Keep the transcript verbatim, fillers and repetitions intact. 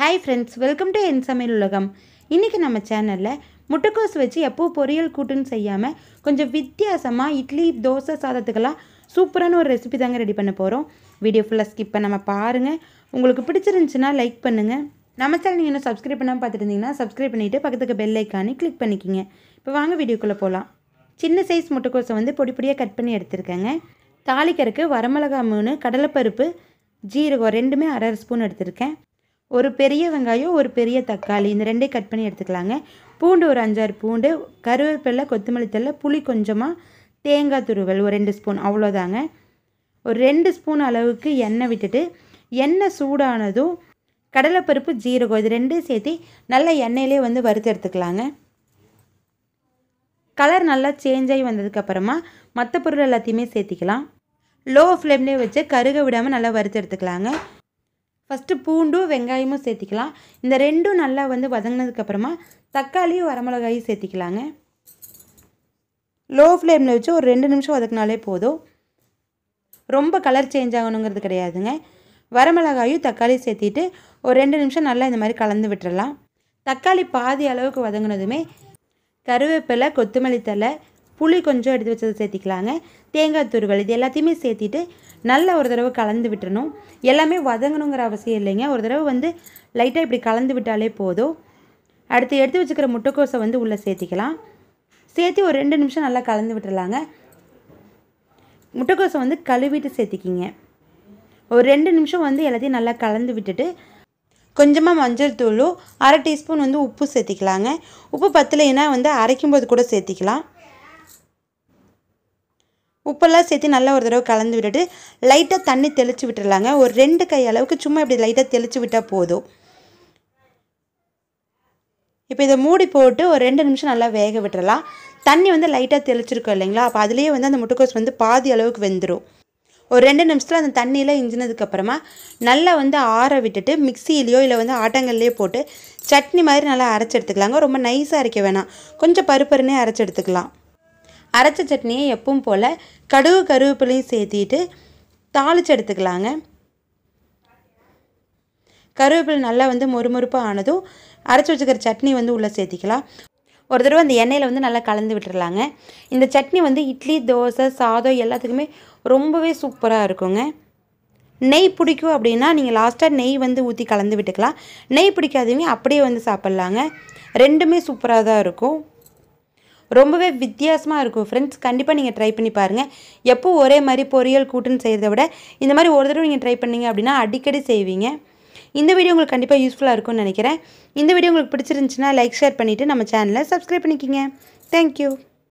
Hi friends, welcome to என் சமையல் உலகம். இன்னைக்கு நம்ம சேனல்ல முட்டைக்கோஸ் வச்சு எப்போ பொரியல் கூட்டுன்னு செய்யாம கொஞ்சம் வித்தியாசமா இட்லி தோசை சாதத்துக்கெல்லாம் சூப்பரான ஒரு ரெசிபி தாங்க ரெடி பண்ண போறோம். வீடியோ ஃபுல்லா ஸ்கிப் பண்ணாம பாருங்க. உங்களுக்கு பிடிச்சிருந்துச்சுனா லைக் பண்ணுங்க. நம்ம சேனல் நீங்க இன்னும் Subscribe பண்ணாம பார்த்துட்டு இருந்தீங்கன்னா Subscribe பண்ணிட்டு பக்கத்துக்கு பெல் ஐகானை கிளிக் பண்ணிக்கங்க. இப்போ வாங்க வீடியோக்குள்ள போலாம். சின்ன சைஸ் முட்டைக்கோஸை வந்து பொடி பொடியா கட் பண்ணி எடுத்துர்க்கேங்க. தாளிக்கறதுக்கு வரமிளகாய் மூணு, கடலைப்பருப்பு, ஜீரகம் ரெண்டுமே அரை ஸ்பூன் எடுத்துர்க்கேன். ஒரு பெரிய வெங்காயம் ஒரு பெரிய தக்காளி இந்த ரெண்டையும் கட் பண்ணி எடுத்துக்கலாங்க. பூண்டு ஒரு அஞ்சாறு பூண்டு, கருவேப்பிலை, கொத்தமல்லி தழை, புளி கொஞ்சமாக, தேங்காய் துருவல் ஒரு ரெண்டு ஸ்பூன் அவ்வளோதாங்க. ஒரு ரெண்டு ஸ்பூன் அளவுக்கு எண்ணெய் விட்டுட்டு எண்ணெய் சூடானதும் கடலைப்பருப்பு ஜீரகம் இது ரெண்டும் சேர்த்து நல்லா எண்ணெயிலே வந்து வறுத்து எடுத்துக்கலாங்க. கலர் நல்லா சேஞ்ச் ஆகி வந்ததுக்கப்புறமா மற்ற பொருள் எல்லாத்தையுமே சேர்த்திக்கலாம். லோ ஃப்ளேம்லேயே வச்சு கருக விடாமல் நல்லா வறுத்து எடுத்துக்கலாங்க. ஃபஸ்ட்டு பூண்டும் வெங்காயமும் சேர்த்திக்கலாம். இந்த ரெண்டும் நல்லா வந்து வதங்கினதுக்கப்புறமா தக்காளியும் வரமிளகாயும் சேர்த்திக்கலாங்க. லோ ஃப்ளேமில் வச்சு ஒரு ரெண்டு நிமிஷம் வதக்கினாலே போதும். ரொம்ப கலர் சேஞ்ச் ஆகணுங்கிறது கிடையாதுங்க. வரமிளகாயும் தக்காளியும் சேர்த்திட்டு ஒரு ரெண்டு நிமிஷம் நல்லா இந்த மாதிரி கலந்து விட்டுறலாம். தக்காளி பாதி அளவுக்கு வதங்கினதுமே கருவேப்பிலை, கொத்தமல்லி தழை, புளி கொஞ்சம் எடுத்து வச்சதை சேர்த்திக்கலாங்க. தேங்காய் துருவல் இது எல்லாத்தையுமே சேர்த்திட்டு நல்லா ஒரு தடவை கலந்து விட்டுறணும். எல்லாமே வதங்கணுங்கிற அவசியம் இல்லைங்க. ஒரு தடவை வந்து லைட்டாக இப்படி கலந்து விட்டாலே போதும். அடுத்து எடுத்து வச்சுக்கிற முட்டைக்கோஸை வந்து உள்ளே சேர்த்திக்கலாம். சேர்த்து ஒரு ரெண்டு நிமிஷம் நல்லா கலந்து விட்டுறலாங்க. முட்டைக்கோஸை வந்து கழுவிட்டு சேர்த்திக்கிங்க. ஒரு ரெண்டு நிமிஷம் வந்து எல்லாத்தையும் நல்லா கலந்து விட்டுட்டு கொஞ்சமாக மஞ்சள் தூளும் அரை டீஸ்பூன் வந்து உப்பு சேர்த்திக்கலாங்க. உப்பு பத்தலைன்னா வந்து அரைக்கும்போது கூட சேர்த்திக்கலாம். உப்பெல்லாம் சேர்த்து நல்லா ஒரு தடவை கலந்து விட்டுட்டு லைட்டாக தண்ணி தெளித்து விட்டுடலாங்க. ஒரு ரெண்டு கை அளவுக்கு சும்மா இப்படி லைட்டாக தெளித்து விட்டால் போதும். இப்போ இதை மூடி போட்டு ஒரு ரெண்டு நிமிஷம் நல்லா வேக விட்டுறலாம். தண்ணி வந்து லைட்டாக தெளிச்சிருக்கோம் இல்லைங்களா, அப்போ அதுலேயே வந்து அந்த முட்டைக்கோஸ் வந்து பாதி அளவுக்கு வெந்துடும். ஒரு ரெண்டு நிமிஷத்தில் அந்த தண்ணியில் இஞ்சினதுக்கப்புறமா நல்லா வந்து ஆற விட்டுட்டு மிக்சியிலையோ இல்லை வந்து ஆட்டங்கள்லேயோ போட்டு சட்னி மாதிரி நல்லா அரைச்சி எடுத்துக்கலாங்க. ரொம்ப நைஸாக அரைக்க வேணாம், கொஞ்சம் பருப்பருன்னே அரைச்சி எடுத்துக்கலாம். அரைச்ச சட்னியை எப்பவும் போல் கடுகு கருவேப்பிலையும் சேர்த்திட்டு தாளித்து எடுத்துக்கலாங்க. கருவேப்பிலை நல்லா வந்து மொறுமொறுப்பாக ஆனதும் அரைச்சி வச்சுக்கிற சட்னி வந்து உள்ளே சேர்த்திக்கலாம். ஒரு தடவை அந்த எண்ணெயில் வந்து நல்லா கலந்து விட்டுறலாங்க. இந்த சட்னி வந்து இட்லி தோசை சாதம் எல்லாத்துக்குமே ரொம்பவே சூப்பராக இருக்குங்க. நெய் பிடிக்கும் அப்படின்னா நீங்கள் லாஸ்ட்டாக நெய் வந்து ஊற்றி கலந்து விட்டுக்கலாம். நெய் பிடிக்காதவங்க அப்படியே வந்து சாப்பிட்லாங்க. ரெண்டுமே சூப்பராக தான் இருக்கும். ரொம்பவே வித்தியாசமாக இருக்கும் ஃப்ரெண்ட்ஸ். கண்டிப்பாக நீங்கள் ட்ரை பண்ணி பாருங்கள். எப்போ ஒரே மாதிரி பொரியல் கூட்டுன்னு செய்கிறத விட இந்த மாதிரி ஒரு தடவை நீங்கள் ட்ரை பண்ணிங்க அப்படின்னா அடிக்கடி செய்வீங்க. இந்த வீடியோ உங்களுக்கு கண்டிப்பாக யூஸ்ஃபுல்லாக இருக்கும்னு நினைக்கிறேன். இந்த வீடியோ உங்களுக்கு பிடிச்சிருந்துச்சுன்னா லைக் ஷேர் பண்ணிவிட்டு நம்ம சேனலை சப்ஸ்கிரைப் பண்ணிக்கிங்க. தேங்க்யூ.